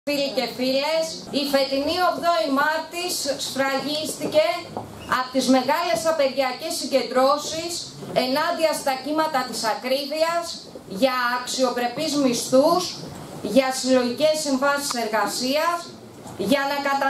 Φίλοι και φίλες, η φετινή 8η Μάρτης σφραγίστηκε από τις μεγάλες απεργιακές συγκεντρώσεις ενάντια στα κύματα της ακρίβειας για αξιοπρεπείς μισθούς, για συλλογικές συμβάσεις εργασίας, για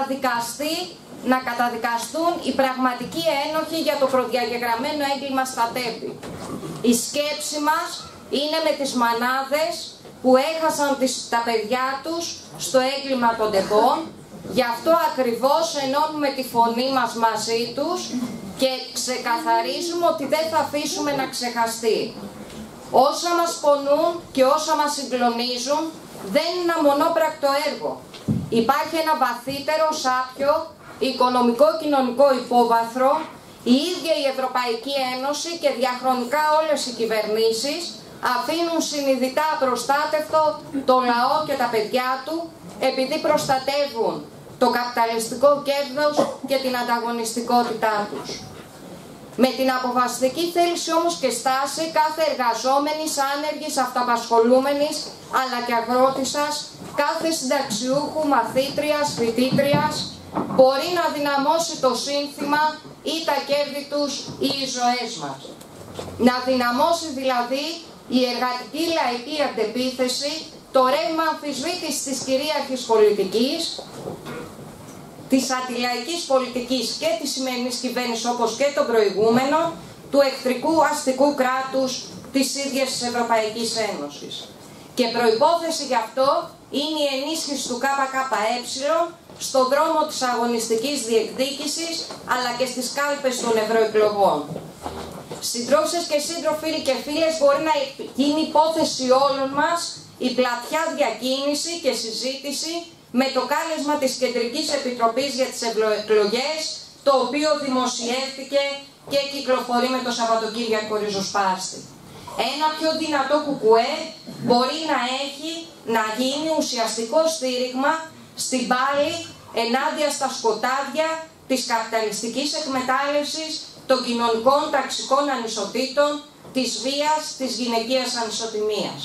να καταδικαστούν οι πραγματικοί ένοχοι για το προδιαγεγραμμένο έγκλημα στα τέμπη. Η σκέψη μας είναι με τις μανάδες που έχασαν τα παιδιά τους στο έγκλημα των τεμπών. Γι' αυτό ακριβώς ενώνουμε τη φωνή μας μαζί τους και ξεκαθαρίζουμε ότι δεν θα αφήσουμε να ξεχαστεί. Όσα μας πονούν και όσα μας συγκλονίζουν δεν είναι ένα μονόπρακτο έργο. Υπάρχει ένα βαθύτερο, σάπιο, οικονομικό-κοινωνικό υπόβαθρο, η ίδια η Ευρωπαϊκή Ένωση και διαχρονικά όλες οι κυβερνήσεις αφήνουν συνειδητά απροστάτευτο το λαό και τα παιδιά του επειδή προστατεύουν το καπιταλιστικό κέρδος και την ανταγωνιστικότητά τους. Με την αποφασιστική θέληση όμως και στάση κάθε εργαζόμενης, άνεργης, αυταπασχολούμενης αλλά και αγρότισσας, κάθε συνταξιούχου, μαθήτριας, φοιτήτριας μπορεί να δυναμώσει το σύνθημα ή τα κέρδη τους ή οι ζωές μας. Να δυναμώσει δηλαδή η εργατική λαϊκή αντεπίθεση, το ρεύμα αμφισβήτησης της κυρίαρχης πολιτικής, της αντιλαϊκής πολιτικής και της σημερινής κυβέρνησης όπως και των προηγούμενων, του εχθρικού αστικού κράτους της ίδιας της Ευρωπαϊκής Ένωσης. Και προϋπόθεση γι' αυτό είναι η ενίσχυση του ΚΚΕ στον δρόμο της αγωνιστικής διεκδίκησης αλλά και στις κάλπες των ευρωεκλογών. Συντρόφισσες και σύντροφοι και φίλες, μπορεί να γίνει υπόθεση όλων μας η πλατιά διακίνηση και συζήτηση με το κάλεσμα της Κεντρικής Επιτροπής για τις Ευρωεκλογές, το οποίο δημοσιεύτηκε και κυκλοφορεί με το Σαββατοκύριακο ριζοσπάστη. Ένα πιο δυνατό κουκουέ μπορεί να γίνει ουσιαστικό στήριγμα στην πάλη ενάντια στα σκοτάδια της καπιταλιστικής εκμετάλλευσης, των κοινωνικών ταξικών ανισοτήτων, της βίας, της γυναικείας ανισοτιμίας.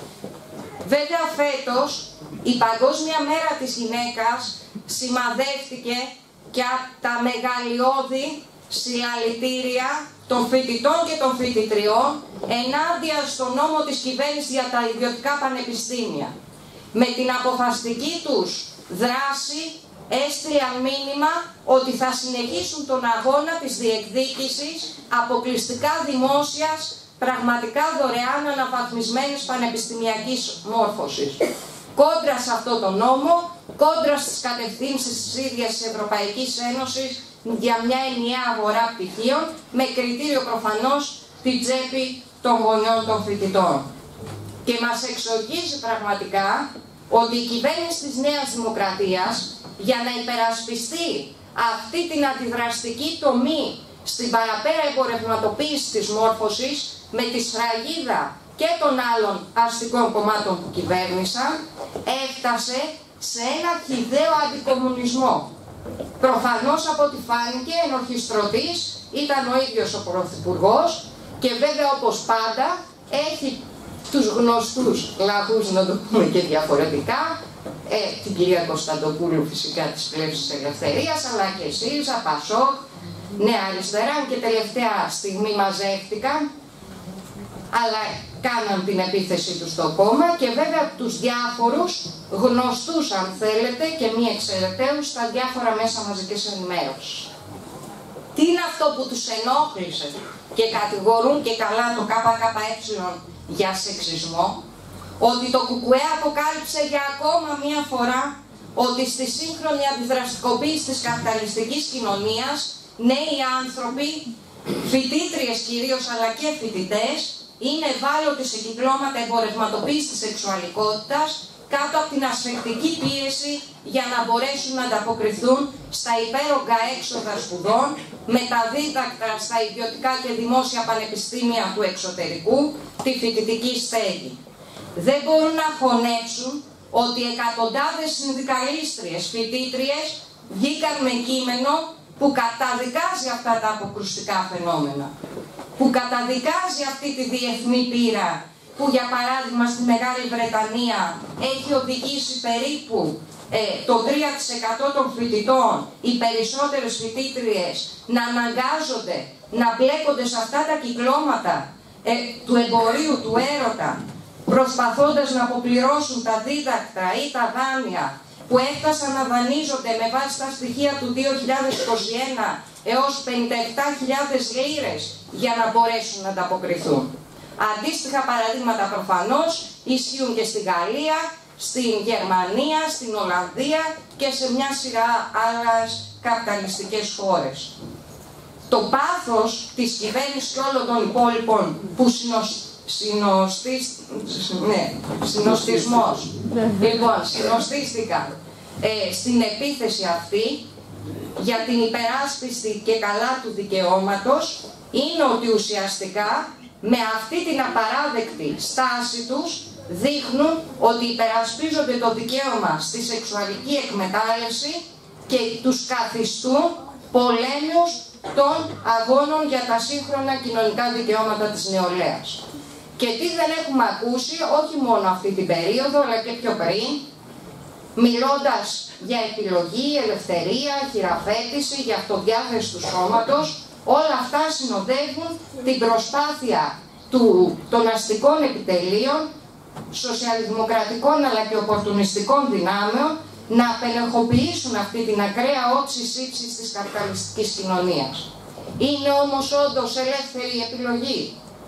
Βέβαια φέτος η Παγκόσμια Μέρα της Γυναίκας σημαδεύτηκε και από τα μεγαλειώδη συλλαλητήρια των φοιτητών και των φοιτητριών ενάντια στον νόμο της κυβέρνησης για τα ιδιωτικά πανεπιστήμια. Με την αποφασιστική τους δράση έστειλαν μήνυμα ότι θα συνεχίσουν τον αγώνα της διεκδίκησης αποκλειστικά δημόσιας, πραγματικά δωρεάν αναβαθμισμένης πανεπιστημιακής μόρφωσης. Κόντρα σε αυτό το νόμο, κόντρα στις κατευθύνσεις της ίδιας της Ευρωπαϊκής Ένωσης για μια ενιαία αγορά πτυχίων, με κριτήριο προφανώς την τσέπη των γονιών των φοιτητών. Και μας εξοργίζει πραγματικά ότι η κυβέρνηση της Νέας Δημοκρατίας, για να υπερασπιστεί αυτή την αντιδραστική τομή στην παραπέρα εμπορευματοποίηση της μόρφωσης, με τη σφραγίδα και των άλλων αστικών κομμάτων που κυβέρνησαν, έφτασε σε ένα χυδαίο αντικομμουνισμό. Προφανώς από ό,τι φάνηκε ενορχιστρωτής ήταν ο ίδιος ο Πρωθυπουργός και βέβαια όπως πάντα έχει τους γνωστούς λαγούς, να το πούμε και διαφορετικά, την κυρία Κωνσταντοπούλου φυσικά της Πλεύσης της Ελευθερίας, αλλά και ΣΥΡΙΖΑ, ΠΑΣΟΚ, Νέα Αριστερά και τελευταία στιγμή μαζεύτηκαν, αλλά κάναν την επίθεση τους στο κόμμα και βέβαια τους διάφορους γνωστούς αν θέλετε και μη εξαιρεταίους στα διάφορα μέσα μαζικής ενημέρωσης. Τι είναι αυτό που τους ενόχλησε και κατηγορούν και καλά το ΚΚΕ για σεξισμό? Ότι το ΚΚΕ αποκάλυψε για ακόμα μία φορά ότι στη σύγχρονη αντιδραστικοποίηση της καπιταλιστικής κοινωνίας νέοι άνθρωποι, φοιτήτριες κυρίως αλλά και φοιτητές, είναι ευάλωτοι σε κυκλώματα εμπορευματοποίησης της σεξουαλικότητας κάτω από την ασφικτική πίεση για να μπορέσουν να ανταποκριθούν στα υπέρογκα έξοδα σπουδών, με τα δίδακτρα στα ιδιωτικά και δημόσια πανεπιστήμια του εξωτερικού, τη φοιτητική στέγη. Δεν μπορούν να χωνέψουν ότι εκατοντάδες συνδικαλίστριες, φοιτήτριες βγήκαν με κείμενο που καταδικάζει αυτά τα αποκρουστικά φαινόμενα, που καταδικάζει αυτή τη διεθνή πείρα που για παράδειγμα στη Μεγάλη Βρετανία έχει οδηγήσει περίπου το 3% των φοιτητών, οι περισσότερες φοιτήτριες να αναγκάζονται να μπλέκονται σε αυτά τα κυκλώματα του εμπορίου, του έρωτα, προσπαθώντας να αποπληρώσουν τα δίδακτρα ή τα δάνεια που έφτασαν να δανείζονται με βάση τα στοιχεία του 2021 έως 57.000 λίρες για να μπορέσουν να ανταποκριθούν. Αντίστοιχα παραδείγματα προφανώς ισχύουν και στη Γαλλία, στην Γερμανία, στην Ολλανδία και σε μια σειρά άλλες καπιταλιστικές χώρες. Το πάθος της κυβέρνησης και όλων των υπόλοιπων που συνοστίστηκαν στην επίθεση αυτή για την υπεράσπιση και καλά του δικαιώματος είναι ότι ουσιαστικά με αυτή την απαράδεκτη στάση τους δείχνουν ότι υπερασπίζονται το δικαίωμα στη σεξουαλική εκμετάλλευση και τους καθιστούν πολέμους των αγώνων για τα σύγχρονα κοινωνικά δικαιώματα της νεολαίας. Και τι δεν έχουμε ακούσει, όχι μόνο αυτή την περίοδο, αλλά και πιο πριν, μιλώντας για επιλογή, ελευθερία, χειραφέτηση, για αυτοδιάθεση του σώματος, όλα αυτά συνοδεύουν την προσπάθεια των αστικών επιτελείων, σοσιαλδημοκρατικών αλλά και οπορτουνιστικών δυνάμεων να απενεχοποιήσουν αυτή την ακραία όψη ύψης της καπιταλιστικής κοινωνίας. Είναι όμως όντως ελεύθερη η επιλογή.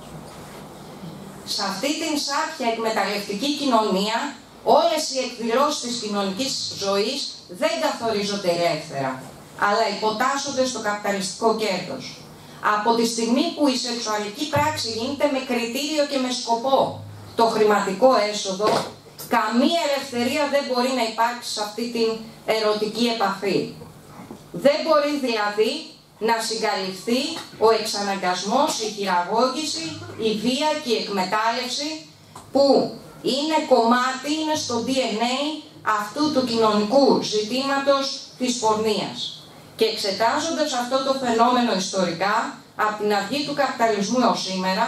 Σε αυτή την σάπια εκμεταλλευτική κοινωνία, όλες οι εκδηλώσεις της κοινωνικής ζωής δεν καθορίζονται ελεύθερα, αλλά υποτάσσονται στο καπιταλιστικό κέρδος. Από τη στιγμή που η σεξουαλική πράξη γίνεται με κριτήριο και με σκοπό το χρηματικό έσοδο, καμία ελευθερία δεν μπορεί να υπάρξει σε αυτή την ερωτική επαφή. Δεν μπορεί δηλαδή να συγκαλυφθεί ο εξαναγκασμός, η χειραγώγηση, η βία και η εκμετάλλευση που είναι κομμάτι, είναι στο DNA αυτού του κοινωνικού ζητήματος της πορνείας. Και εξετάζοντας αυτό το φαινόμενο ιστορικά, από την αρχή του καπιταλισμού έως σήμερα,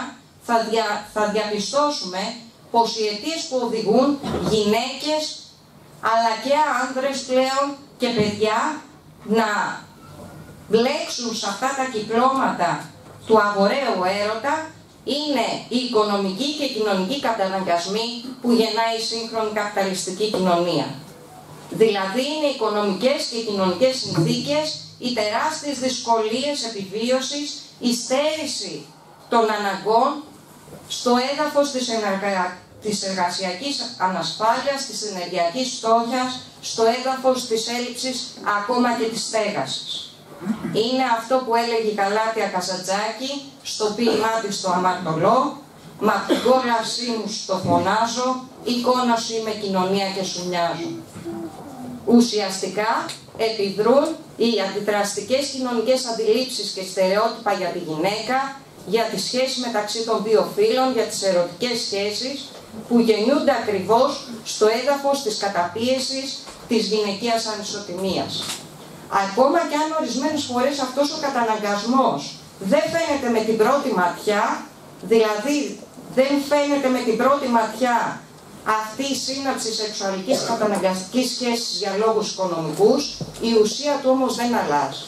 θα διαπιστώσουμε πως οι αιτίες που οδηγούν γυναίκες, αλλά και άνδρες πλέον και παιδιά, να μπλέξουν σε αυτά τα κυκλώματα του αγοραίου έρωτα, είναι οι οικονομικοί και κοινωνικοί καταναγκασμοί που γεννάει η σύγχρονη καπιταλιστική κοινωνία. Δηλαδή είναι οι οικονομικές και κοινωνικές συνθήκες, οι τεράστιες δυσκολίες επιβίωσης, η στέρηση των αναγκών στο έδαφος της εργασιακής ανασφάλειας, της ενεργειακής φτώχειας, στο έδαφος της έλλειψης ακόμα και της στέγασης. Είναι αυτό που έλεγε η Γαλάτια Καζαντζάκη στο ποίημά της στο αμαρτωλό, «Μα απ' την κόλασή μου στο φωνάζω, εικόνα σου είμαι κοινωνία και σου μοιάζω». Ουσιαστικά επιδρούν οι αντιδραστικές κοινωνικές αντιλήψεις και στερεότυπα για τη γυναίκα, για τη σχέση μεταξύ των δύο φύλων, για τις ερωτικές σχέσεις που γεννιούνται ακριβώς στο έδαφος της καταπίεσης της γυναικείας ανισοτιμίας. Ακόμα και αν ορισμένες φορές αυτός ο καταναγκασμός δεν φαίνεται με την πρώτη ματιά, δηλαδή δεν φαίνεται με την πρώτη ματιά αυτή η σύναψη σεξουαλικής καταναγκαστικής σχέσης για λόγους οικονομικούς, η ουσία του όμως δεν αλλάζει.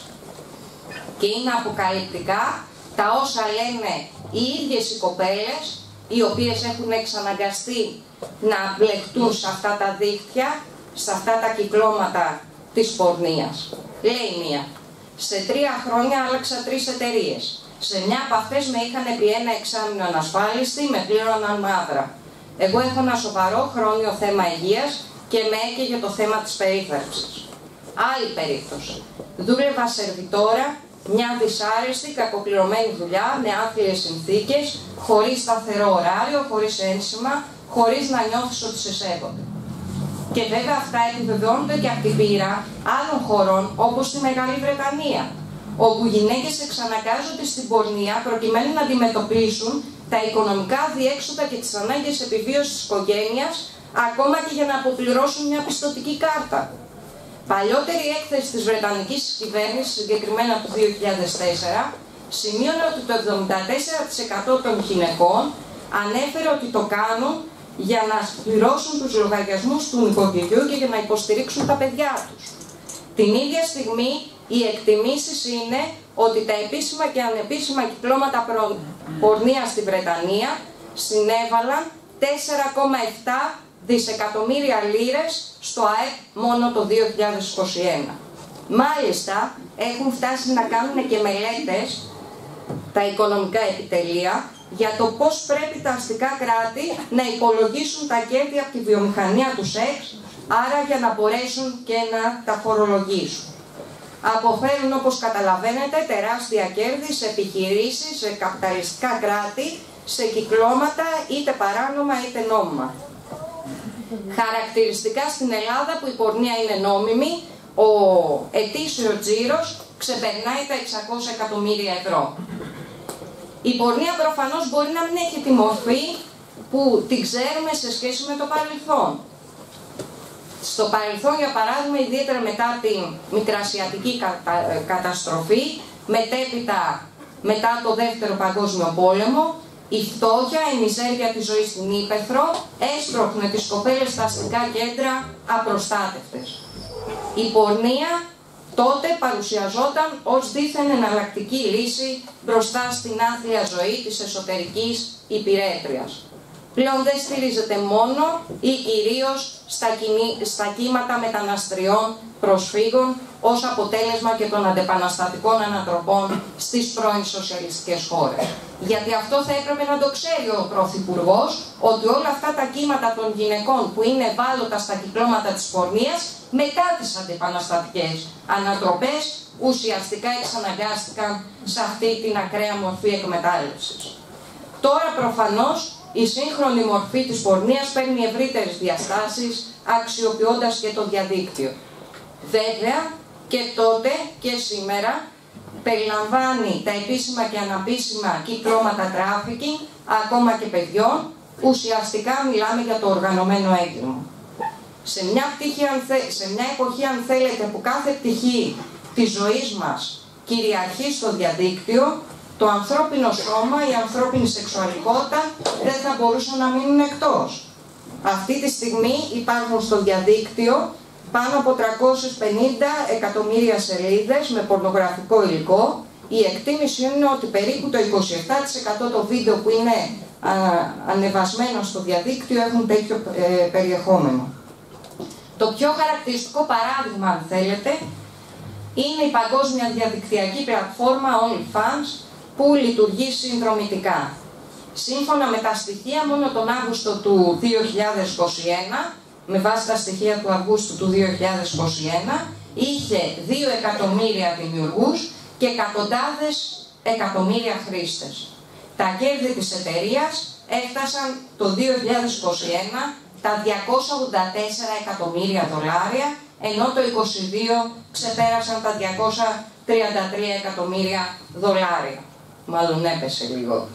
Και είναι αποκαλυπτικά τα όσα λένε οι ίδιες οι κοπέλες, οι οποίες έχουν εξαναγκαστεί να μπλεχτούν σε αυτά τα δίκτυα, σε αυτά τα κυκλώματα της πορνείας. Λέει μία, σε 3 χρόνια άλλαξα 3 εταιρείες. Σε μια από αυτές με είχαν επί 1 εξάμηνο ανασφάλιστη, με πλήρωναν μαύρα. Εγώ έχω ένα σοβαρό χρόνιο θέμα υγείας και με έκαιγε το θέμα της περίθαλψης. Άλλη περίπτωση. Δούλευα σερβιτόρα, μια δυσάρεστη, κακοπληρωμένη δουλειά, με άθλιες συνθήκες, χωρίς σταθερό ωράριο, χωρίς ένσημα, χωρίς να νιώθεις ότι σε σέβονται. Και βέβαια αυτά επιβεβαιώνονται και από την πείρα άλλων χωρών, όπως τη Μεγάλη Βρετανία, όπου γυναίκες εξαναγκάζονται στην πορνεία προκειμένου να αντιμετωπίσουν τα οικονομικά διέξοδα και τις ανάγκες επιβίωσης της οικογένειας, ακόμα και για να αποπληρώσουν μια πιστωτική κάρτα. Παλιότερη έκθεση της Βρετανικής κυβέρνησης, συγκεκριμένα του 2004, σημείωνε ότι το 74% των γυναικών ανέφερε ότι το κάνουν για να πληρώσουν τους λογαριασμούς του νοικοκυριού και για να υποστηρίξουν τα παιδιά τους. Την ίδια στιγμή οι εκτιμήσεις είναι ότι τα επίσημα και ανεπίσημα κυκλώματα πορνείας στη Βρετανία συνέβαλαν 4,7 δισεκατομμύρια λίρες στο ΑΕΠ μόνο το 2021. Μάλιστα, έχουν φτάσει να κάνουν και μελέτες τα οικονομικά επιτελεία για το πώς πρέπει τα αστικά κράτη να υπολογίσουν τα κέρδη από τη βιομηχανία του σεξ, άρα για να μπορέσουν και να τα φορολογήσουν. Αποφέρουν, όπως καταλαβαίνετε, τεράστια κέρδη σε επιχειρήσεις, σε καπιταλιστικά κράτη, σε κυκλώματα είτε παράνομα είτε νόμιμα. Χαρακτηριστικά στην Ελλάδα, που η πορνεία είναι νόμιμη, ο ετήσιος τζίρος ξεπερνάει τα 600 εκατομμύρια ευρώ. Η πορνεία προφανώς μπορεί να μην έχει τη μορφή που την ξέρουμε σε σχέση με το παρελθόν. Στο παρελθόν, για παράδειγμα, ιδιαίτερα μετά την Μικρασιατική καταστροφή, μετέπειτα μετά το Δεύτερο Παγκόσμιο Πόλεμο, η φτώχεια, η μιζέρια της ζωής στην Ύπαιθρο έστρωχνε τις κοπέλες στα αστικά κέντρα απροστάτευτες. Η πορνεία τότε παρουσιαζόταν ως δίθεν εναλλακτική λύση μπροστά στην άθλια ζωή της εσωτερικής υπηρέτριας. Πλέον δεν στηρίζεται μόνο ή κυρίως στα κύματα μεταναστριών προσφύγων ως αποτέλεσμα και των αντεπαναστατικών ανατροπών στις πρώην σοσιαλιστικές χώρες. Γιατί αυτό θα έπρεπε να το ξέρει ο Πρωθυπουργός, ότι όλα αυτά τα κύματα των γυναικών που είναι ευάλωτα στα κυκλώματα της πορνείας, μετά τις αντεπαναστατικές ανατροπές, ουσιαστικά εξαναγκάστηκαν σε αυτή την ακραία μορφή εκμετάλλευσης. Τώρα προφανώς η σύγχρονη μορφή της πορνείας παίρνει ευρύτερες διαστάσεις, αξιοποιώντας και το διαδίκτυο. Βέβαια, και τότε και σήμερα περιλαμβάνει τα επίσημα και αναπίσημα κυκλώματα τράφικινγκ, ακόμα και παιδιών, ουσιαστικά μιλάμε για το οργανωμένο έγκλημα. Σε μια εποχή, αν θέλετε, που κάθε πτυχή της ζωής μας κυριαρχεί στο διαδίκτυο, το ανθρώπινο σώμα, η ανθρώπινη σεξουαλικότητα δεν θα μπορούσαν να μείνουν εκτός. Αυτή τη στιγμή υπάρχουν στο διαδίκτυο πάνω από 350 εκατομμύρια σελίδες με πορνογραφικό υλικό. Η εκτίμηση είναι ότι περίπου το 27% των βίντεο που είναι ανεβασμένο στο διαδίκτυο έχουν τέτοιο περιεχόμενο. Το πιο χαρακτηριστικό παράδειγμα, αν θέλετε, είναι η παγκόσμια διαδικτυακή πλατφόρμα OnlyFans, που λειτουργεί συνδρομητικά. Σύμφωνα με τα στοιχεία, μόνο τον Αύγουστο του 2021, με βάση τα στοιχεία του Αυγούστου του 2021, είχε 2 εκατομμύρια δημιουργούς και εκατοντάδες εκατομμύρια χρήστες. Τα κέρδη της εταιρείας έφτασαν το 2021 τα 284 εκατομμύρια δολάρια, ενώ το 2022 ξεπέρασαν τα 233 εκατομμύρια δολάρια. Μάλλον έπεσε λίγο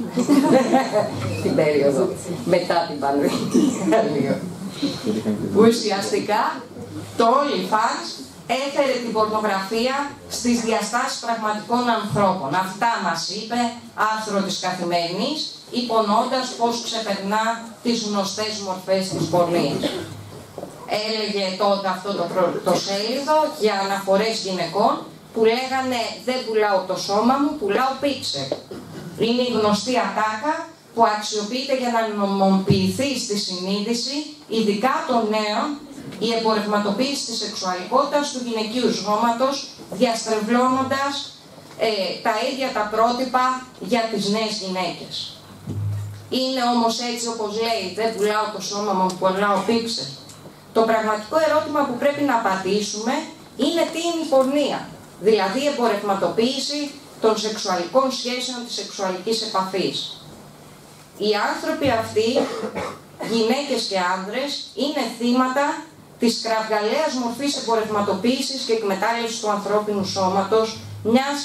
την περίοδο μετά την πανδημία. Ουσιαστικά το OnlyFans έφερε την πορνογραφία στις διαστάσεις πραγματικών ανθρώπων. Αυτά μας είπε άρθρο της Καθημερινής, υπονοώντας πως ξεπερνά τις γνωστές μορφές της πορνείας. Έλεγε τότε αυτό το πρωτοσέλιδο για αναφορές γυναικών που λέγανε «Δεν πουλάω το σώμα μου, πουλάω πίξελ». Είναι η γνωστή ατάκα που αξιοποιείται για να νομιμοποιηθεί στη συνείδηση, ειδικά των νέων, η εμπορευματοποίηση της σεξουαλικότητας του γυναικείου σώματος, διαστρεβλώνοντας τα ίδια τα πρότυπα για τις νέες γυναίκες. Είναι όμως έτσι όπως λέει «Δεν πουλάω το σώμα μου, πουλάω πίξελ». Το πραγματικό ερώτημα που πρέπει να απαντήσουμε είναι τι είναι η πορνεία, δηλαδή η εμπορευματοποίηση των σεξουαλικών σχέσεων της σεξουαλικής επαφής. Οι άνθρωποι αυτοί, γυναίκες και άνδρες, είναι θύματα της κραυγαλαίας μορφής εμπορευματοποίησης και εκμετάλλευσης του ανθρώπινου σώματος, μιας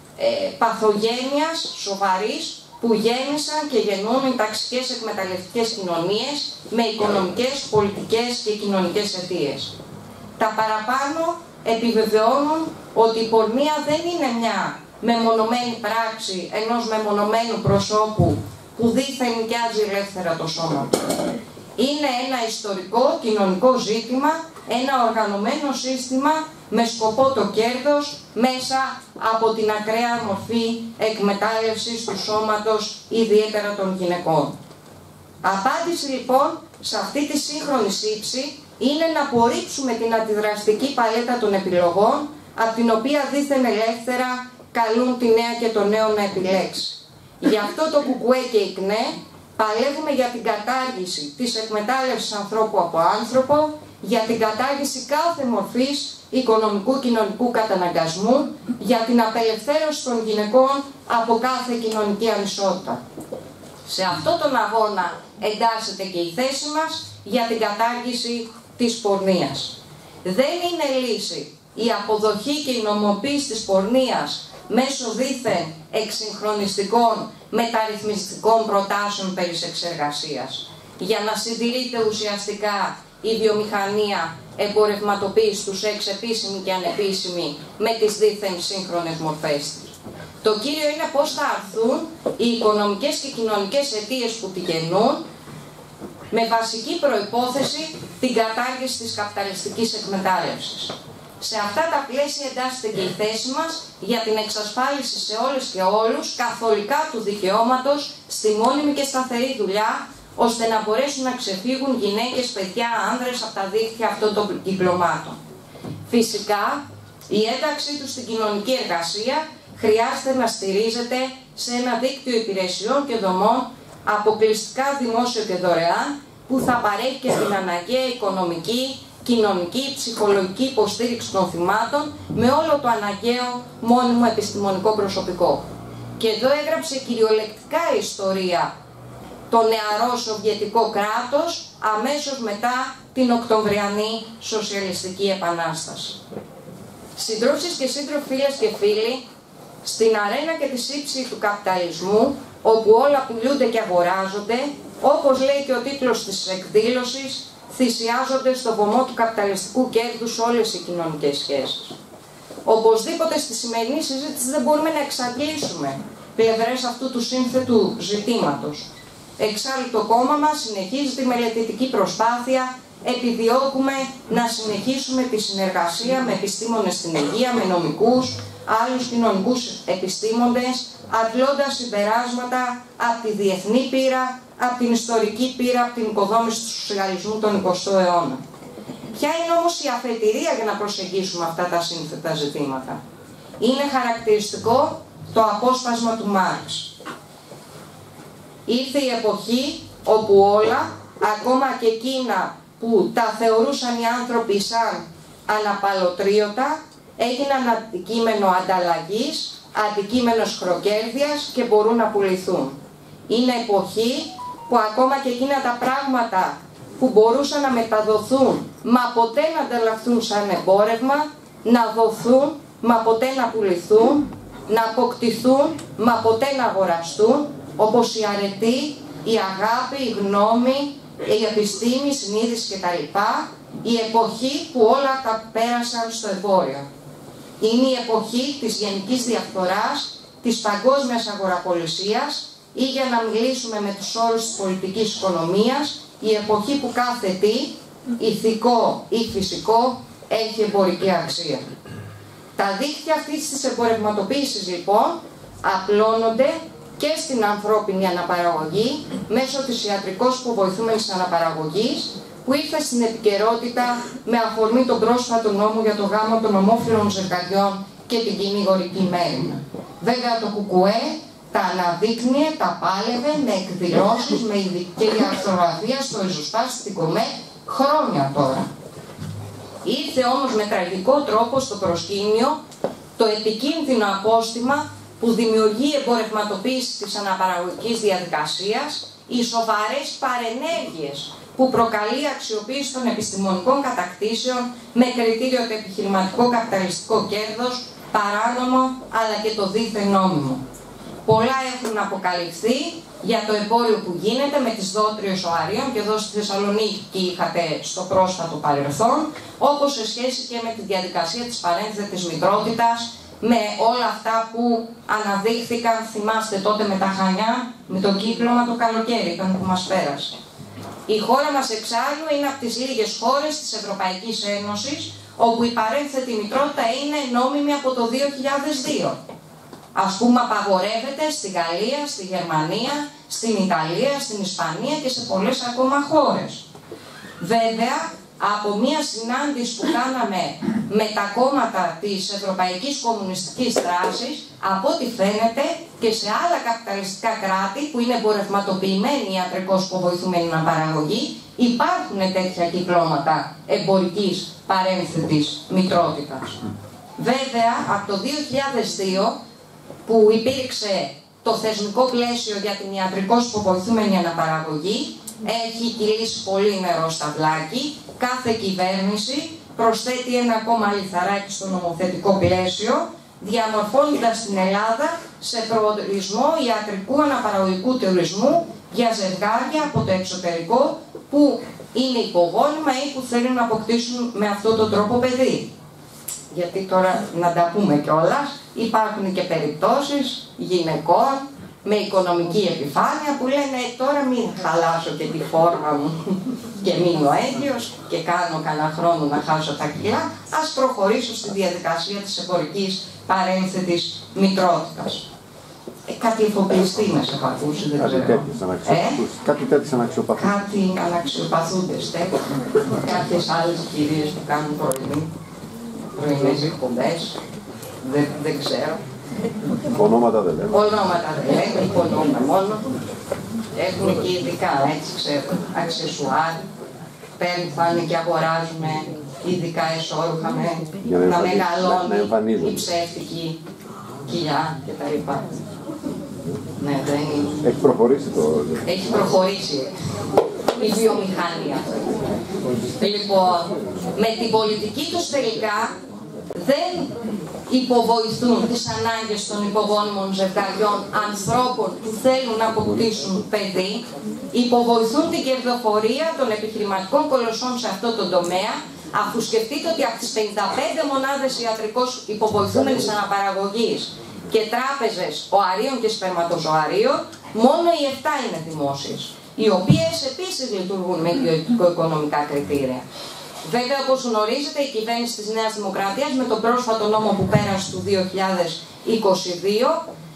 παθογένειας σοβαρής που γέννησαν και γεννούν οι ταξικές εκμεταλλευτικές κοινωνίες με οικονομικές, πολιτικές και κοινωνικές αιτίες. Τα παραπάνω επιβεβαιώνουν ότι η πορνεία δεν είναι μια μεμονωμένη πράξη ενός μεμονωμένου προσώπου που δίθεν νοικιάζει ελεύθερα το σώμα του. Είναι ένα ιστορικό κοινωνικό ζήτημα, ένα οργανωμένο σύστημα με σκοπό το κέρδος μέσα από την ακραία μορφή εκμετάλλευσης του σώματος, ιδιαίτερα των γυναικών. Απάντηση λοιπόν σε αυτή τη σύγχρονη σύψη είναι να απορρίψουμε την αντιδραστική παλέτα των επιλογών, από την οποία δήθεν ελεύθερα καλούν τη νέα και το νέο να επιλέξει. Γι' αυτό το ΚΚΕ και η ΚΝΕ παλεύουμε για την κατάργηση της εκμετάλλευσης ανθρώπου από άνθρωπο, για την κατάργηση κάθε μορφής οικονομικού κοινωνικού καταναγκασμού, για την απελευθέρωση των γυναικών από κάθε κοινωνική ανισότητα. Σε αυτόν τον αγώνα εντάσσεται και η θέση μας για την κατάργηση της πορνείας. Δεν είναι λύση η αποδοχή και η νομοποίηση της πορνείας μέσω δήθεν εξυγχρονιστικών μεταρρυθμιστικών προτάσεων περί εξεργασίας, για να συντηρείται ουσιαστικά η βιομηχανία εμπορευματοποίηση του σεξ επίσημη και ανεπίσημη με τις δήθεν σύγχρονες μορφές της. Το κύριο είναι πώς θα αρθούν οι οικονομικές και κοινωνικές αιτίες που τη γεννούν, με βασική προϋπόθεση την κατάργηση της καπιταλιστικής εκμετάλλευσης. Σε αυτά τα πλαίσια εντάσσεται και η θέση μας για την εξασφάλιση σε όλες και όλους καθολικά του δικαιώματος στη μόνιμη και σταθερή δουλειά, ώστε να μπορέσουν να ξεφύγουν γυναίκες, παιδιά, άνδρες από τα δίκτυα αυτών των κυκλωμάτων. Φυσικά, η ένταξή τους στην κοινωνική εργασία χρειάζεται να στηρίζεται σε ένα δίκτυο υπηρεσιών και δομών αποκλειστικά δημόσιο και δωρεάν, που θα παρέχει και την αναγκαία οικονομική, κοινωνική, ψυχολογική υποστήριξη των θυμάτων με όλο το αναγκαίο μόνιμο επιστημονικό προσωπικό. Και εδώ έγραψε κυριολεκτικά η ιστορία το νεαρό σοβιετικό κράτος αμέσως μετά την Οκτωβριανή Σοσιαλιστική Επανάσταση. Συντρόφισσες και σύντροφοι, φίλες και φίλοι, στην αρένα και τη σύψη του καπιταλισμού, όπου όλα πουλούνται και αγοράζονται, όπως λέει και ο τίτλος της εκδήλωσης, θυσιάζονται στο βωμό του καπιταλιστικού κέρδους όλες οι κοινωνικές σχέσεις. Οπωσδήποτε στη σημερινή συζήτηση δεν μπορούμε να εξαντλήσουμε πλευρές αυτού του σύνθετου ζητήματος. Εξάλλου το κόμμα μας συνεχίζει τη μελετητική προσπάθεια, επιδιώκουμε να συνεχίσουμε τη συνεργασία με επιστήμονες στην υγεία, με νομικούς, άλλους κοινωνικούς επιστήμονες, αντλώντας συμπεράσματα από τη διεθνή πείρα, από την ιστορική πείρα, από την οικοδόμηση του σοσιαλισμού τον 20ο αιώνα. Ποια είναι όμως η αφετηρία για να προσεγγίσουμε αυτά τα σύνθετα ζητήματα? Είναι χαρακτηριστικό το απόσπασμα του Μάρξ. Ήρθε η εποχή όπου όλα, ακόμα και εκείνα που τα θεωρούσαν οι άνθρωποι σαν αναπαλωτρίωτα, έγιναν αντικείμενο ανταλλαγής, αντικείμενο σχροκέρδειας και μπορούν να πουληθούν. Είναι εποχή που ακόμα και εκείνα τα πράγματα που μπορούσαν να μεταδοθούν, μα ποτέ να ανταλλαχθούν σαν εμπόρευμα, να δοθούν, μα ποτέ να πουληθούν, να αποκτηθούν, μα ποτέ να αγοραστούν, όπως η αρετή, η αγάπη, η γνώμη, η επιστήμη, η συνείδηση κτλ. Η εποχή που όλα τα πέρασαν στο εμπόριο. Είναι η εποχή της γενικής διαφθοράς, της παγκόσμιας αγοραπολισίας, ή για να μιλήσουμε με τους όρους της πολιτικής οικονομίας, η εποχή που κάθε τι, ηθικό ή φυσικό, έχει εμπορική αξία. Τα δίκτυα αυτής της εμπορευματοποίησης λοιπόν απλώνονται και στην ανθρώπινη αναπαραγωγή μέσω της ιατρικώς υποβοηθούμενης αναπαραγωγής, που ήρθε στην επικαιρότητα με αφορμή τον πρόσφατο νόμο για το γάμο των ομόφυλων ζευγαριών και την κοινή γορική μέρημνα. Βέβαια το ΚΚΕ τα αναδείκνυε, τα πάλευε με εκδηλώσεις, με ειδική αρθρογραφία στο Ιζουστά, στην ΚΟΜΕ, χρόνια τώρα. Ήρθε όμως με τραγικό τρόπο στο προσκήνιο το επικίνδυνο απόστημα που δημιουργεί η εμπορευματοποίηση της αναπαραγωγικής διαδικασίας, οι σοβαρές παρενέργειες που προκαλεί η αξιοποίηση των επιστημονικών κατακτήσεων με κριτήριο το επιχειρηματικό καπιταλιστικό κέρδος, παράνομο αλλά και το δίθεν νόμιμο. Πολλά έχουν αποκαλυφθεί για το εμπόριο που γίνεται με τις δότριες οαρίων, και εδώ στη Θεσσαλονίκη είχατε στο πρόσφατο παρελθόν, όπως σε σχέση και με τη διαδικασία της παρένθετης μητρότητας, με όλα αυτά που αναδείχθηκαν, θυμάστε τότε με τα Χανιά, με το κύκλωμα το καλοκαίρι, ήταν που μας πέρασε. Η χώρα μας εξάλλου είναι από τις λίγες χώρες της Ευρωπαϊκής Ένωσης όπου η παρένθετη μητρότητα είναι νόμιμη από το 2002. Ας πούμε απαγορεύεται στη Γαλλία, στη Γερμανία, στην Ιταλία, στην Ισπανία και σε πολλές ακόμα χώρες. Βέβαια, από μία συνάντηση που κάναμε με τα κόμματα της Ευρωπαϊκής Κομμουνιστικής Δράσης, από ό,τι φαίνεται και σε άλλα καπιταλιστικά κράτη που είναι εμπορευματοποιημένοι ιατρικώς υποβοηθούμενη αναπαραγωγή, υπάρχουν τέτοια κυκλώματα εμπορικής παρένθετης μητρότητας. Βέβαια, από το 2002 που υπήρξε το θεσμικό πλαίσιο για την ιατρικώς υποβοηθούμενη αναπαραγωγή, έχει κυλήσει πολύ νερό στα βλάκι. Κάθε κυβέρνηση προσθέτει ένα ακόμα λιθαράκι στο νομοθετικό πλαίσιο, διαμορφώνοντας την Ελλάδα σε προορισμό ιατρικού αναπαραγωγικού τουρισμού για ζευγάρια από το εξωτερικό που είναι υπογόνιμα ή που θέλουν να αποκτήσουν με αυτόν τον τρόπο παιδί. Γιατί τώρα να τα πούμε κιόλας, υπάρχουν και περιπτώσεις γυναικών με οικονομική επιφάνεια που λένε τώρα μην χαλάσω και τη φόρμα μου και μείνω έγκυος και κάνω κανένα χρόνο να χάσω τα κιλά, ας προχωρήσω στη διαδικασία της εμπορικής παρένθετης μητρότητας. Κάτι εφοπλιστήνες έχω ακούσει, δεν ξέρω. Κάτι τέτοιες αναξιοπαθούντες. Κάτι αναξιοπαθούντες, κάποιες άλλες κυρίες που κάνουν πρωινές εκπομπές, δεν ξέρω. Ονόματα δεν λέμε. Ονόματα δεν λέμε, υπονοούμε μόνο. Έχουν και ειδικά, έτσι ξέρω, αξεσουάρ. Πάνε και αγοράζουν ειδικά εσώρουχα να μεγαλώνει η ψεύτικη κοιλιά κτλ. Ναι, δεν είναι. Έχει προχωρήσει το... Έχει προχωρήσει η βιομηχανία. Λοιπόν, με την πολιτική τους τελικά δεν υποβοηθούν τις ανάγκες των υπογόνιμων ζευγαριών ανθρώπων που θέλουν να αποκτήσουν παιδί, υποβοηθούν την κερδοφορία των επιχειρηματικών κολοσσών σε αυτό το τομέα, αφού σκεφτείτε ότι από τις 55 μονάδες ιατρικώς υποβοηθούμενης αναπαραγωγής και τράπεζες οαρίων και σπερματοζωαρίων, μόνο οι 7 είναι δημόσιες, οι οποίες επίσης λειτουργούν με ιδιωτικο-οικονομικά κριτήρια. Βέβαια, όπως γνωρίζετε, η κυβέρνηση της Νέας Δημοκρατίας με τον πρόσφατο νόμο που πέρασε του 2022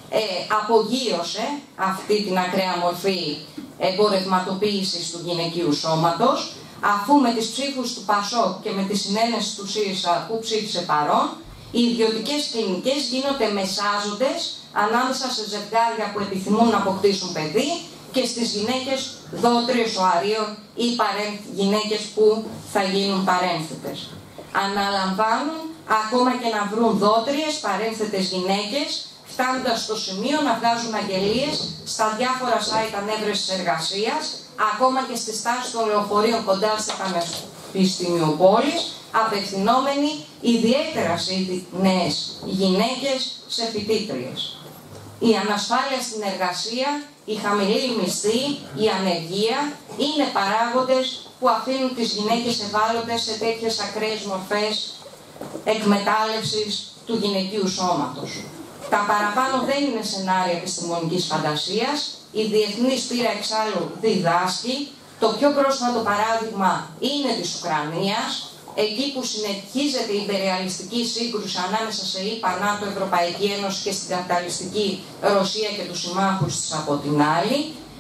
απογείωσε αυτή την ακραία μορφή εμπορευματοποίησης του γυναικείου σώματος, αφού με τις ψήφους του ΠΑΣΟΚ και με τη συνένεση του ΣΥΡΙΖΑ που ψήφισε παρόν, οι ιδιωτικές κλινικές γίνονται μεσάζοντες ανάμεσα σε ζευγάρια που επιθυμούν να αποκτήσουν παιδί και στις γυναίκες δότριες οαρίων ή γυναίκες που θα γίνουν παρένθετες. Αναλαμβάνουν ακόμα και να βρουν δότριες παρένθετες γυναίκες, φτάνοντας στο σημείο να βγάζουν αγγελίες στα διάφορα site ανέβρεσης εργασίας, ακόμα και στη στάση των λεωφορείων κοντά στις πανεπιστημιοπόλεις, απευθυνόμενοι ιδιαίτερα σε νέες γυναίκες, σε φοιτήτριες. Η ανασφάλεια στην εργασία, η χαμηλή μισθή, η ανεργία είναι παράγοντες που αφήνουν τις γυναίκες ευάλωτες σε τέτοιες ακραίες μορφές εκμετάλλευσης του γυναικείου σώματος. Τα παραπάνω δεν είναι σενάρια επιστημονικής φαντασίας, η διεθνής πείρα εξάλλου διδάσκει. Το πιο πρόσφατο παράδειγμα είναι της Ουκρανίας, εκεί που συνεχίζεται η υπεριαλιστική σύγκρουση ανάμεσα σε ΗΠΑ, ΝΑΤΟ, Ευρωπαϊκή Ένωση και στην καπιταλιστική Ρωσία και τους συμμάχους της από την άλλη,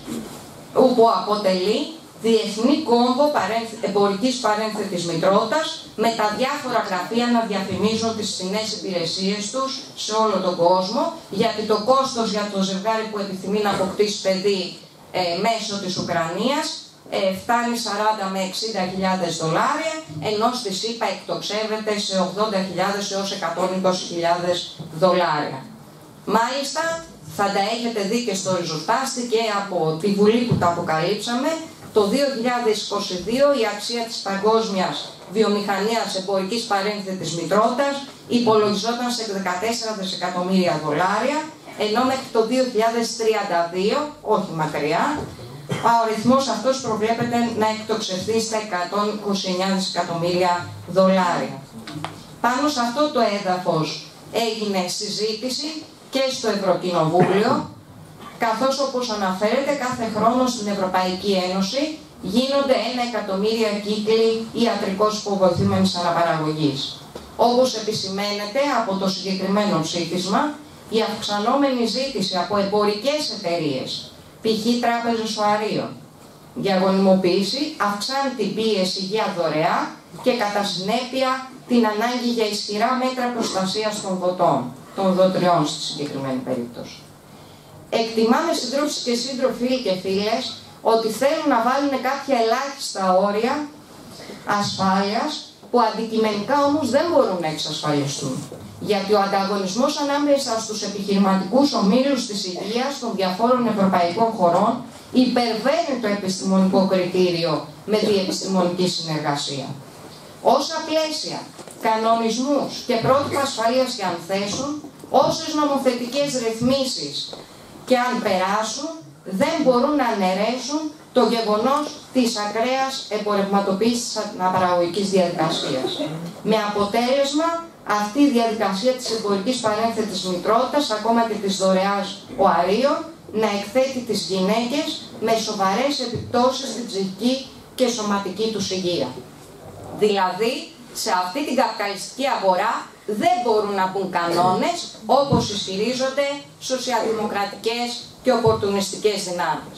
όπου αποτελεί διεθνή κόμβο εμπορικής παρένθετης μητρότητας, με τα διάφορα γραφεία να διαφημίζουν τις φθηνές υπηρεσίες τους σε όλο τον κόσμο, γιατί το κόστος για το ζευγάρι που επιθυμεί να αποκτήσει παιδί μέσω της Ουκρανίας φτάνει 40 με 60.000 δολάρια, ενώ στη ΣΥΠΑ εκτοξεύεται σε 80.000 έως 120.000 δολάρια. Μάλιστα, θα τα έχετε δει και στο ριζοσπάστη και από τη Βουλή που τα αποκαλύψαμε, το 2022 η αξία της παγκόσμιας βιομηχανίας εμπορικής παρένθετης μητρότητας υπολογιζόταν σε 14 δισεκατομμύρια δολάρια, ενώ μέχρι το 2032, όχι μακριά, ο αριθμός αυτός προβλέπεται να εκτοξευθεί στα 129 δισεκατομμύρια δολάρια. Πάνω σε αυτό το έδαφος έγινε συζήτηση και στο Ευρωκοινοβούλιο, καθώς όπως αναφέρεται κάθε χρόνο στην Ευρωπαϊκή Ένωση γίνονται 1 εκατομμύρια κύκλοι ιατρικώς υποβοηθούμενης αναπαραγωγής. Όπως επισημαίνεται από το συγκεκριμένο ψήφισμα, η αυξανόμενη ζήτηση από εμπορικές εταιρείες, π.χ. τράπεζες οαρίων, για γονιμοποίηση αυξάνει την πίεση για δωρεά και κατά συνέπεια την ανάγκη για ισχυρά μέτρα προστασίας των δοτριών στη συγκεκριμένη περίπτωση. Εκτιμάμε συντρόφισσες και σύντροφοι και φίλες ότι θέλουν να βάλουν κάποια ελάχιστα όρια ασφάλειας που αντικειμενικά όμως δεν μπορούν να εξασφαλιστούν. Γιατί ο ανταγωνισμός ανάμεσα στους επιχειρηματικούς ομίλους της υγείας των διαφόρων ευρωπαϊκών χωρών υπερβαίνει το επιστημονικό κριτήριο με διεπιστημονική συνεργασία. Όσα πλαίσια, κανονισμούς και πρότυπα ασφαλείας και αν θέσουν, όσες νομοθετικές ρυθμίσεις και αν περάσουν, δεν μπορούν να αναιρέσουν το γεγονός της ακραίας εμπορευματοποίησης της αναπαραγωγικής διαδικασίας. Με αποτέλεσμα αυτή η διαδικασία της εμπορικής παρένθετης μητρότητας, ακόμα και της δωρεάς οαρίων, να εκθέτει τις γυναίκες με σοβαρές επιπτώσεις στην ψυχική και σωματική τους υγεία. Δηλαδή, σε αυτή την καπιταλιστική αγορά δεν μπορούν να μπουν κανόνες όπως ισχυρίζονται σοσιαλδημοκρατικές και οπορτουνιστικές δυνάμεις.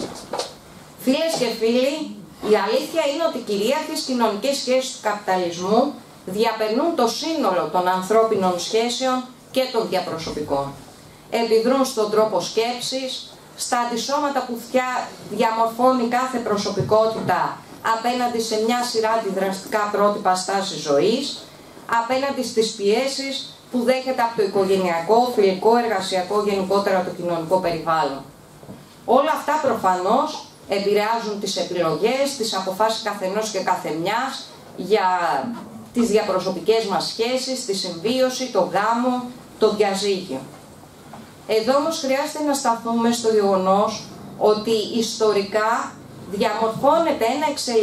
Φίλες και φίλοι, η αλήθεια είναι ότι οι κυρίαρχες κοινωνικές σχέσεις του καπιταλισμού διαπερνούν το σύνολο των ανθρώπινων σχέσεων και των διαπροσωπικών. Επιδρούν στον τρόπο σκέψης, στα αντισώματα που διαμορφώνει κάθε προσωπικότητα απέναντι σε μια σειρά αντιδραστικά πρότυπα στάσης ζωής, απέναντι στις πιέσεις που δέχεται από το οικογενειακό, φιλικό, εργασιακό, γενικότερα το κοινωνικό περιβάλλον. Όλα αυτά προφανώς επηρεάζουν τις επιλογές, τις αποφάσεις καθενός και καθεμιάς για τις διαπροσωπικές μας σχέσεις, τη συμβίωση, το γάμο, το διαζύγιο. Εδώ όμως χρειάζεται να σταθούμε στο γεγονός ότι ιστορικά διαμορφώνεται ένα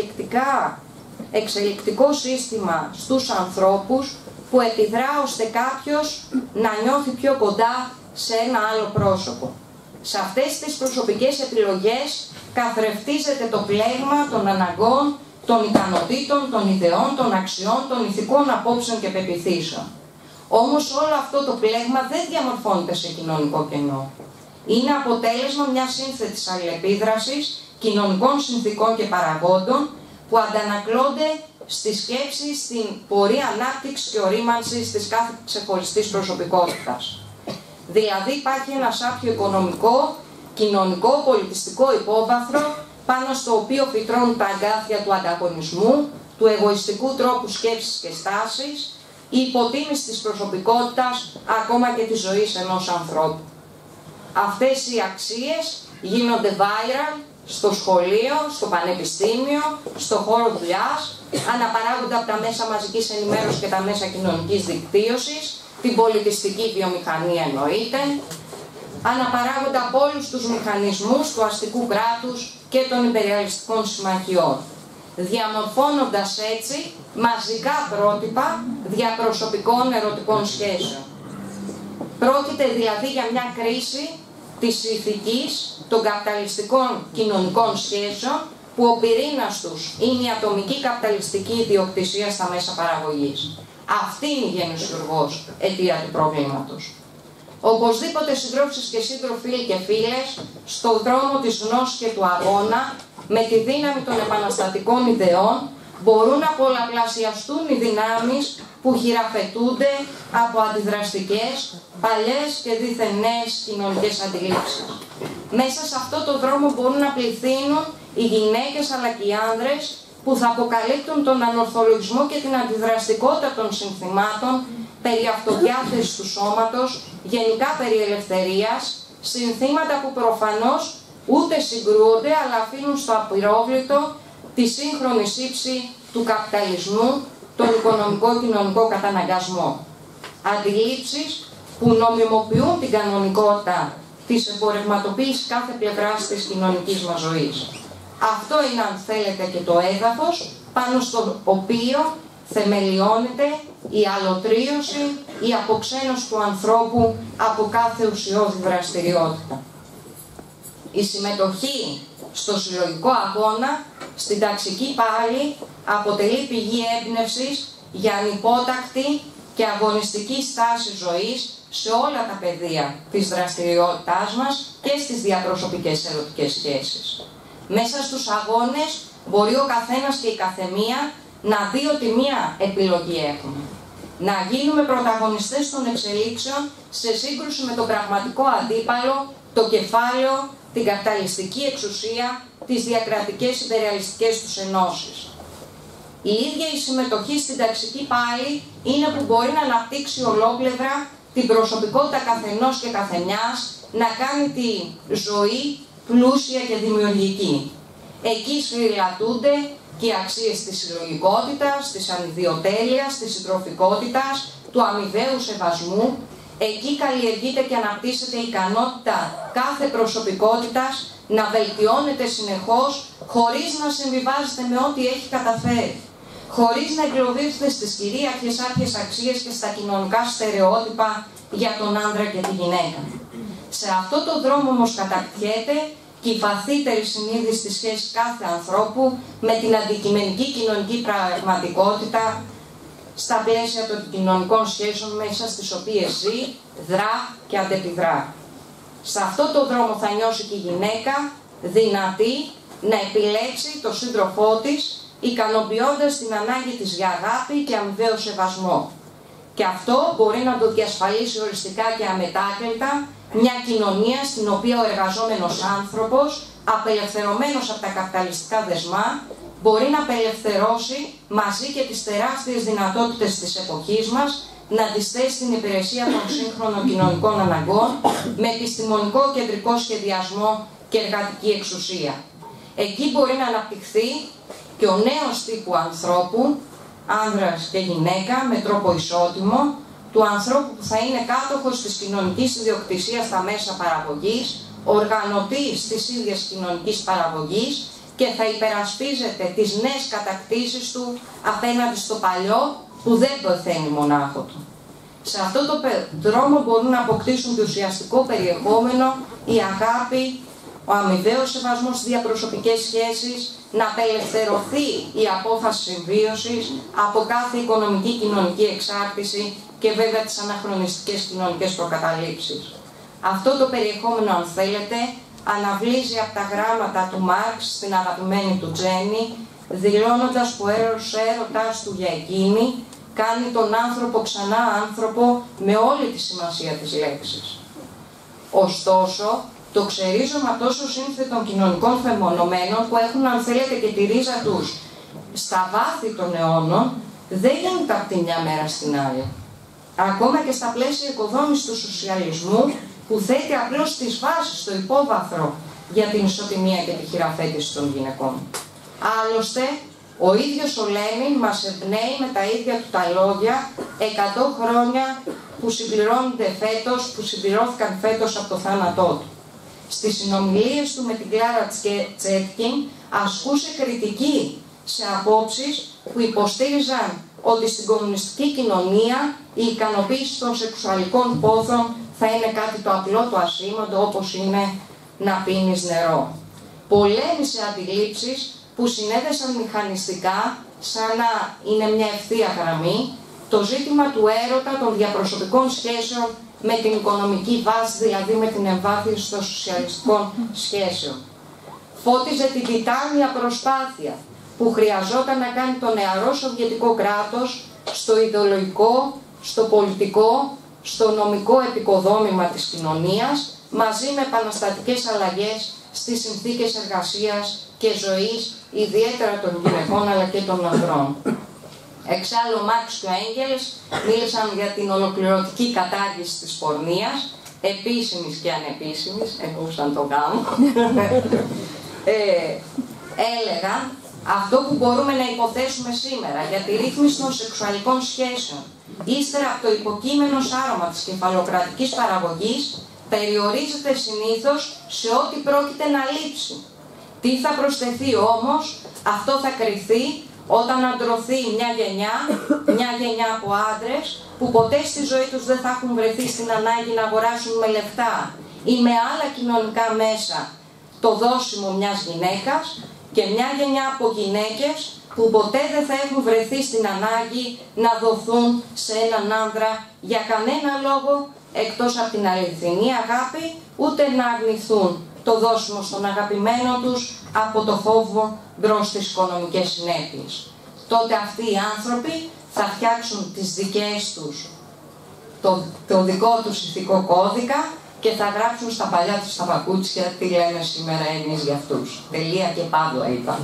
εξελικτικό σύστημα στους ανθρώπους που επιδρά ώστε κάποιος να νιώθει πιο κοντά σε ένα άλλο πρόσωπο. Σε αυτές τις προσωπικές επιλογές καθρεφτίζεται το πλέγμα των αναγκών, των ικανοτήτων, των ιδεών, των αξιών, των ηθικών απόψεων και πεποιθήσεων. Όμως όλο αυτό το πλέγμα δεν διαμορφώνεται σε κοινωνικό κενό. Είναι αποτέλεσμα μιας σύνθετης αλληλεπίδρασης κοινωνικών συνθήκων και παραγόντων που αντανακλώνται στη σκέψη, στην πορεία ανάπτυξης και ορίμανσης της κάθε ξεχωριστής προσωπικότητας. Δηλαδή υπάρχει ένα σάπιο οικονομικό, κοινωνικό, πολιτιστικό υπόβαθρο πάνω στο οποίο φυτρώνουν τα αγκάθια του ανταγωνισμού, του εγωιστικού τρόπου σκέψης και στάσης, η υποτίμηση της προσωπικότητας, ακόμα και της ζωής ενός ανθρώπου. Αυτές οι αξίες γίνονται viral στο σχολείο, στο πανεπιστήμιο, στο χώρο δουλειάς, αναπαράγονται από τα μέσα μαζικής ενημέρωσης και τα μέσα κοινωνικής δικτύωσης, την πολιτιστική βιομηχανία εννοείται, αναπαράγονται από όλους τους μηχανισμούς του αστικού κράτους και των υπεριαλιστικών συμμαχιών, διαμορφώνοντας έτσι μαζικά πρότυπα διαπροσωπικών ερωτικών σχέσεων. Πρόκειται δηλαδή για μια κρίση της ηθικής των καπιταλιστικών κοινωνικών σχέσεων που ο πυρήνας τους είναι η ατομική καπιταλιστική ιδιοκτησία στα μέσα παραγωγής. Αυτή είναι η γενεσιουργός αιτία του προβλήματος. Οπωσδήποτε συντρόφισσες και σύντροφοι και φίλες, στον δρόμο της γνώσης και του αγώνα, με τη δύναμη των επαναστατικών ιδεών, μπορούν να πολλαπλασιαστούν οι δυνάμεις που χειραφετούνται από αντιδραστικές, παλιές και δίθεν νέες κοινωνικές αντιλήψεις. Μέσα σε αυτό το δρόμο μπορούν να πληθύνουν οι γυναίκες αλλά και οι άνδρες που θα αποκαλύπτουν τον ανορθολογισμό και την αντιδραστικότητα των συνθημάτων περί αυτοδιάθεσης του σώματος, γενικά περί ελευθερίας, συνθήματα που προφανώς ούτε συγκρούονται αλλά αφήνουν στο απειρόβλητο τη σύγχρονη ύψη του καπιταλισμού, τον οικονομικό-κοινωνικό καταναγκασμό. Αντιλήψεις που νομιμοποιούν την κανονικότητα της εμπορευματοποίησης κάθε πλευράς της κοινωνικής μας ζωής. Αυτό είναι, αν θέλετε, και το έδαφος πάνω στο οποίο θεμελιώνεται η αλωτρίωση, η αποξένωση του ανθρώπου από κάθε ουσιώδη δραστηριότητα. Η συμμετοχή στο συλλογικό αγώνα στην ταξική πάλη αποτελεί πηγή έμπνευσης για ανυπότακτη και αγωνιστική στάση ζωής σε όλα τα πεδία της δραστηριότητάς μας και στις διαπροσωπικές ερωτικές σχέσεις. Μέσα στους αγώνες μπορεί ο καθένας και η καθεμία να δει ότι μία επιλογή έχουμε. Να γίνουμε πρωταγωνιστές των εξελίξεων σε σύγκρουση με τον πραγματικό αντίπαλο, το κεφάλαιο, την καπιταλιστική εξουσία, τις διακρατικές υπερεαλιστικές τους ενώσεις. Η ίδια η συμμετοχή στην ταξική πάλη είναι που μπορεί να αναπτύξει ολόκληρα την προσωπικότητα καθενός και καθεμιάς, να κάνει τη ζωή πλούσια και δημιουργική. Εκεί σφυριλατούνται και οι αξίες της συλλογικότητας, της ανιδιοτέλειας, της συντροφικότητας, του αμοιβαίου σεβασμού. Εκεί καλλιεργείται και αναπτύσσεται η ικανότητα κάθε προσωπικότητας να βελτιώνεται συνεχώς, χωρίς να συμβιβάζεται με ό,τι έχει καταφέρει. Χωρίς να εγκλωβίζεται στις κυρίαρχες άρχιες αξίες και στα κοινωνικά στερεότυπα για τον άντρα και τη γυναίκα. Σε αυτό το δρόμο όμως κατακτιέται και η βαθύτερη συνείδηση της σχέσης κάθε ανθρώπου με την αντικειμενική κοινωνική πραγματικότητα στα πλαίσια των κοινωνικών σχέσεων μέσα στις οποίες ζει, δρά και αντεπιδρά. Σε αυτό το δρόμο θα νιώσει και η γυναίκα δυνατή να επιλέξει τον σύντροφό της, ικανοποιώντας την ανάγκη της για αγάπη και αμοιβαίο σεβασμό. Και αυτό μπορεί να το διασφαλίσει οριστικά και αμετάκλητα μια κοινωνία στην οποία ο εργαζόμενος άνθρωπος, απελευθερωμένος από τα καπιταλιστικά δεσμά, μπορεί να απελευθερώσει μαζί και τις τεράστιες δυνατότητες της εποχής μας, να τις θέσει στην υπηρεσία των σύγχρονων κοινωνικών αναγκών, με επιστημονικό κεντρικό σχεδιασμό και εργατική εξουσία. Εκεί μπορεί να αναπτυχθεί και ο νέος τύπου ανθρώπου, άνδρας και γυναίκα, με τρόπο ισότιμο, του ανθρώπου που θα είναι κάτοχος της κοινωνικής ιδιοκτησίας στα μέσα παραγωγής, οργανωτής της ίδιας κοινωνικής παραγωγής και θα υπερασπίζεται τις νέες κατακτήσεις του απέναντι στο παλιό που δεν πεθαίνει μονάχο του. Σε αυτό το δρόμο μπορούν να αποκτήσουν το ουσιαστικό περιεχόμενο η αγάπη, ο αμοιβαίος σεβασμός στις διαπροσωπικές σχέσεις, να απελευθερωθεί η απόφαση συμβίωσης από κάθε οικονομική κοινωνική εξάρτηση και βέβαια τις αναχρονιστικές κοινωνικές προκαταλήψεις. Αυτό το περιεχόμενο, αν θέλετε, αναβλύζει από τα γράμματα του Μάρξ στην αγαπημένη του Τζένι, δηλώνοντας που ο έρωτας του για εκείνη κάνει τον άνθρωπο ξανά άνθρωπο με όλη τη σημασία της λέξης. Ωστόσο, το ξερίζωμα τόσο σύνθετων κοινωνικών φαινομένων που έχουν, αν θέλετε, και τη ρίζα τους στα βάθη των αιώνων, δεν γίνεται από τη μια μέρα στην άλλη. Ακόμα και στα πλαίσια οικοδόμησης του σοσιαλισμού, που θέτει απλώς τις βάσεις στο υπόβαθρο για την ισοτιμία και τη χειραφέτηση των γυναικών. Άλλωστε, ο ίδιος ο Λένιν μας εμπνέει με τα ίδια του τα λόγια 100 χρόνια που συμπληρώθηκαν φέτος από το θάνατό του. Στις συνομιλίες του με την Κλάρα Τσέτκιν ασκούσε κριτική σε απόψεις που υποστήριζαν ότι στην κομμουνιστική κοινωνία η ικανοποίηση των σεξουαλικών πόθων θα είναι κάτι το απλό, το ασήμαντο, όπως είναι να πίνεις νερό. Πολέμησε αντιλήψεις που συνέδεσαν μηχανιστικά, σαν να είναι μια ευθεία γραμμή, το ζήτημα του έρωτα, των διαπροσωπικών σχέσεων με την οικονομική βάση, δηλαδή με την εμβάθυνση των σοσιαλιστικών σχέσεων. Φώτιζε την τιτάνια προσπάθεια που χρειαζόταν να κάνει το νεαρό σοβιετικό κράτος στο ιδεολογικό, στο πολιτικό, στο νομικό επικοδόμημα της κοινωνίας, μαζί με επαναστατικές αλλαγές στις συνθήκες εργασίας και ζωής, ιδιαίτερα των γυναικών αλλά και των ανδρών. Εξάλλου, ο Μάρξ και ο Έγγελς μίλησαν για την ολοκληρωτική κατάργηση της πορνείας, επίσημης και ανεπίσημης, εννοούσαν το γάμο. Έλεγαν αυτό που μπορούμε να υποθέσουμε σήμερα για τη ρύθμιση των σεξουαλικών σχέσεων, ύστερα από το υποκείμενο άρωμα της κεφαλοκρατικής παραγωγής, περιορίζεται συνήθως σε ό,τι πρόκειται να λείψει. Τι θα προσθεθεί όμως, αυτό θα κριθεί όταν αντρωθεί μια γενιά από άντρες που ποτέ στη ζωή τους δεν θα έχουν βρεθεί στην ανάγκη να αγοράσουν με λεφτά ή με άλλα κοινωνικά μέσα το δώσιμο μιας γυναίκας και μια γενιά από γυναίκες που ποτέ δεν θα έχουν βρεθεί στην ανάγκη να δοθούν σε έναν άνδρα για κανένα λόγο εκτός από την αληθινή αγάπη, ούτε να αρνηθούν το δώσιμο στον αγαπημένο τους από το φόβο μπρος στις οικονομικές συνέπειες. Τότε αυτοί οι άνθρωποι θα φτιάξουν τις δικές τους, το δικό τους ηθικό κώδικα και θα γράψουν στα παλιά τους τα παπούτσια τι λέμε σήμερα εμείς για αυτούς. Τελεία και παύλα είπαν.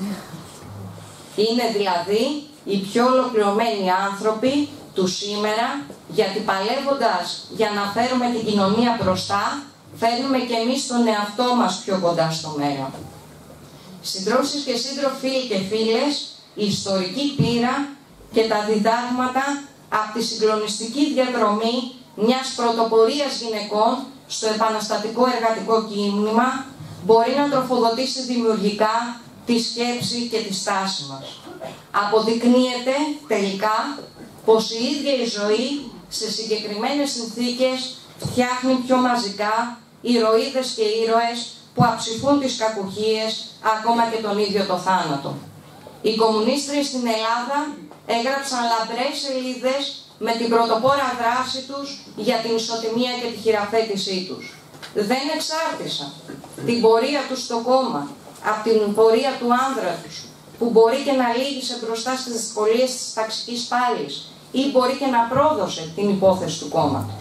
Είναι δηλαδή οι πιο ολοκληρωμένοι άνθρωποι του σήμερα, γιατί παλεύοντας για να φέρουμε την κοινωνία μπροστά, φέρνουμε και εμείς τον εαυτό μας πιο κοντά στο μέλλον. Συντρόφισσες και σύντροφοι, φίλοι και φίλες, η ιστορική πείρα και τα διδάγματα από τη συγκλονιστική διαδρομή μιας πρωτοπορίας γυναικών στο επαναστατικό εργατικό κίνημα μπορεί να τροφοδοτήσει δημιουργικά τη σκέψη και τη στάση μας. Αποδεικνύεται τελικά πως η ίδια η ζωή σε συγκεκριμένες συνθήκες φτιάχνει πιο μαζικά ηρωίδες και ήρωες που αψηφούν τις κακουχίες, ακόμα και τον ίδιο το θάνατο. Οι κομμουνίστριες στην Ελλάδα έγραψαν λαμπρές σελίδες με την πρωτοπόρα δράση τους για την ισοτιμία και τη χειραφέτησή τους. Δεν εξάρτησαν την πορεία τους στο κόμμα από την πορεία του άνδρα τους, που μπορεί και να λύγησε μπροστά στις δυσκολίες της ταξικής πάλης ή μπορεί και να πρόδωσε την υπόθεση του κόμματος.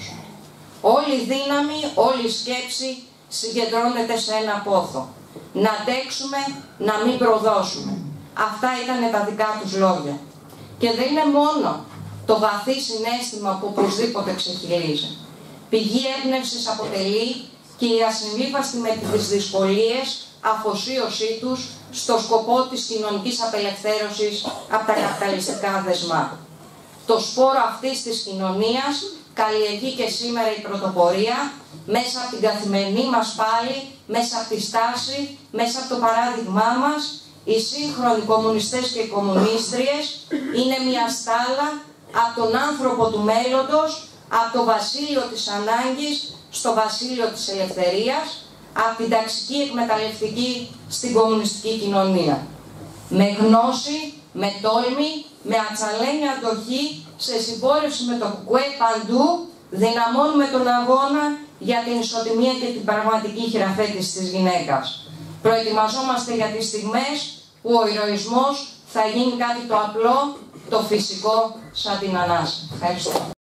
Όλη η δύναμη, όλη η σκέψη συγκεντρώνεται σε ένα πόθο. Να αντέξουμε, να μην προδώσουμε. Αυτά ήταν τα δικά τους λόγια. Και δεν είναι μόνο το βαθύ συναίσθημα που οπωσδήποτε ξεχυλίζει. Πηγή έμπνευσης αποτελεί και η ασυμβίβαστη με τις δυσκολίες αφοσίωσή τους στο σκοπό της κοινωνικής απελευθέρωσης από τα καπιταλιστικά δεσμά. Το σπόρο αυτής της κοινωνίας καλλιεργεί και σήμερα η πρωτοπορία μέσα από την καθημερινή μας πάλη, μέσα από τη στάση, μέσα από το παράδειγμά μας. Οι σύγχρονοι κομμουνιστές και οι κομμουνίστριες είναι μια στάλα από τον άνθρωπο του μέλλοντος, από το βασίλειο της ανάγκης στο βασίλειο της ελευθερίας, από την ταξική εκμεταλλευτική στην κομμουνιστική κοινωνία. Με γνώση, με τόλμη, με ατσαλένια αντοχή, σε συμπόρευση με το κουκουέ παντού, δυναμώνουμε τον αγώνα για την ισοτιμία και την πραγματική χειραφέτηση της γυναίκας. Προετοιμαζόμαστε για τις στιγμές που ο ηρωισμός θα γίνει κάτι το απλό, το φυσικό, σαν την Ανάση. Ευχαριστώ.